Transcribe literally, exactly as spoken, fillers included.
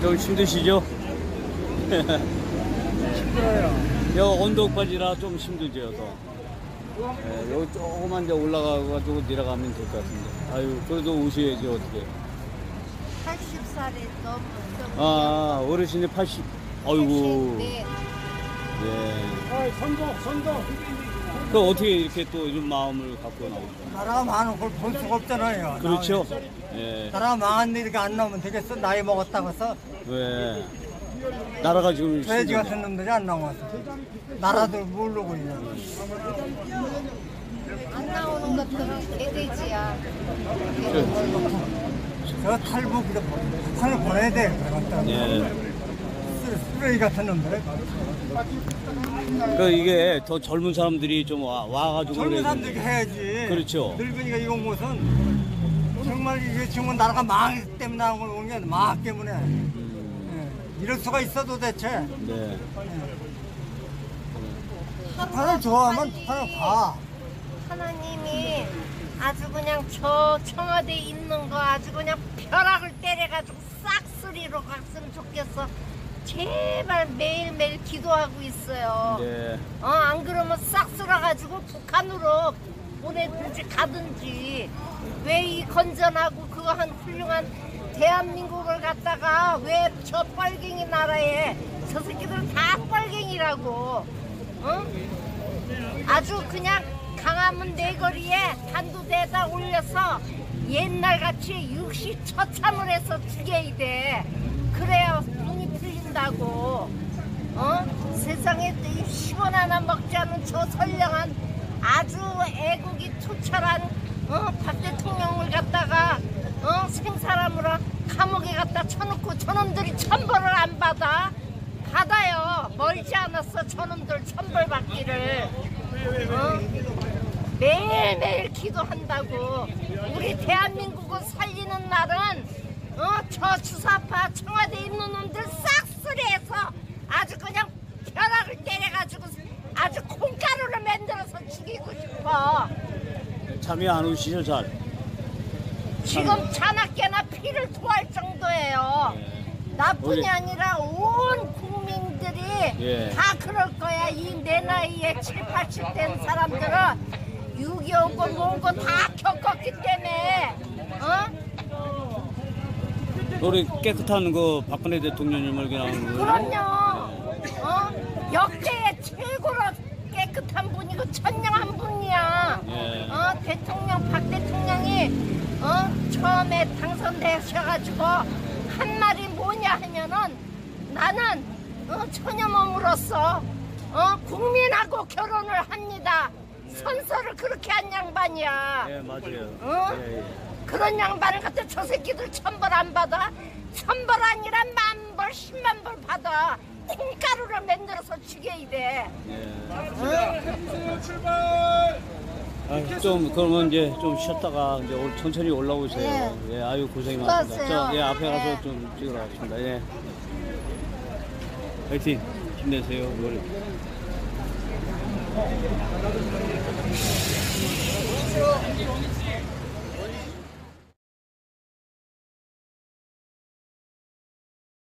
좀 힘드시죠? 힘들어요. 여기 언덕바지라 좀 힘들죠, 더. 네, 여기 조금만 이제 올라가가지고 내려가면 될 것 같은데. 아유, 그래도 오셔야지, 어떻게. 팔십 살이 넘은 아, 어르신이 팔십, 아이고. 네. 네. 선거, 선거. 그 어떻게 이렇게 또 이런 마음을 갖고 나오죠? 나라가 많은 걸 볼 수가 없잖아요. 그렇죠? 예. 나라가 망한 일이 안 나오면 되겠어? 나이 먹었다고 해서 왜? 나라가 지금. 돼지 같은 놈들이 안 나와서. 나라도 모르고 있냐. 안 나오는 것들은 개돼지야. 저 탈북 북한을 보내야 돼. 그런 예. 쓰레기 같은 놈들. 그 이게 더 젊은 사람들이 좀 와, 와가지고. 젊은 사람들이 해야지. 그렇죠. 늙은이가 이거 무슨 정말 이게 지금 나라가 망하기 때문에 나온 게 망하기 때문에. 예. 이럴 수가 있어 도대체. 네. 북한을 좋아하면 북한을 가. 하나님이 아주 그냥 저 청와대에 있는 거 아주 그냥 벼락을 때려가지고 싹쓸이로 갔으면 좋겠어. 제발 매일매일 기도하고 있어요. 네. 어, 안 그러면 싹 쓸어가지고 북한으로 보내든지 가든지. 왜 이 건전하고 그거 한 훌륭한 대한민국을 갖다가 왜 저 뻘갱이 나라에 저 새끼들은 다 뻘갱이라고. 어? 아주 그냥 강화문 내거리에 단두대에다 올려서 옛날같이 육시처참을 해서 죽여야 돼. 그래야 돈이 풀린다고. 어? 세상에 이 십 원 하나 먹지 않은 저 선량한 아주 애국이 투철한 어? 박 대통령을 갖다가 어? 생사람으로 감옥에 갖다 쳐놓고 저놈들이 천벌을 안 받아? 받아요. 멀지 않았어 저놈들 천벌 받기를. 어? 매일매일 기도한다고. 우리 대한민국을 살리는 날은 어? 저 주사파 청와대에 있는 놈들 싹쓸이해서 아주 그냥 벼락을 때려가지고 아주 콩가루를 만들어서 죽이고 싶어. 잠이 안 오시죠, 잘? 지금 자나깨나 피를 토할 정도예요. 나뿐이 우리- 아니라 온 국민들이 예. 다 그럴 거야. 이 내 나이에 칠, 팔십 된 사람들은 육이오고 뭐고 다 겪었기 때문에 어? 우리 깨끗한 그 박근혜 대통령님을 그냥. 그럼요. 어? 역대 최고로 깨끗한 분이고 천명한 분이야. 예. 어? 대통령 박 대통령이 어? 처음에 당선되셔가지고 한 말이 뭐냐 하면은 나는 어? 처녀몸으로서 어? 국민하고 결혼을 합니다. 선서를 그렇게 한 양반이야. 예, 맞아요. 어? 예, 예. 그런 양반을 갖다 저 새끼들 천벌 안 받아? 천벌 아니라 만벌 십만벌 받아. 콩가루를 만들어서 죽여야 돼. 아, 좀 그러면 이제 좀 쉬었다가 이제 올- 천천히 올라오세요. 예, 아유 고생이 많습니다. 수고하세요. 저, 예, 앞에 가서 네. 좀 찍으러 가겠습니다. 예. 화이팅! 힘내세요. 머리.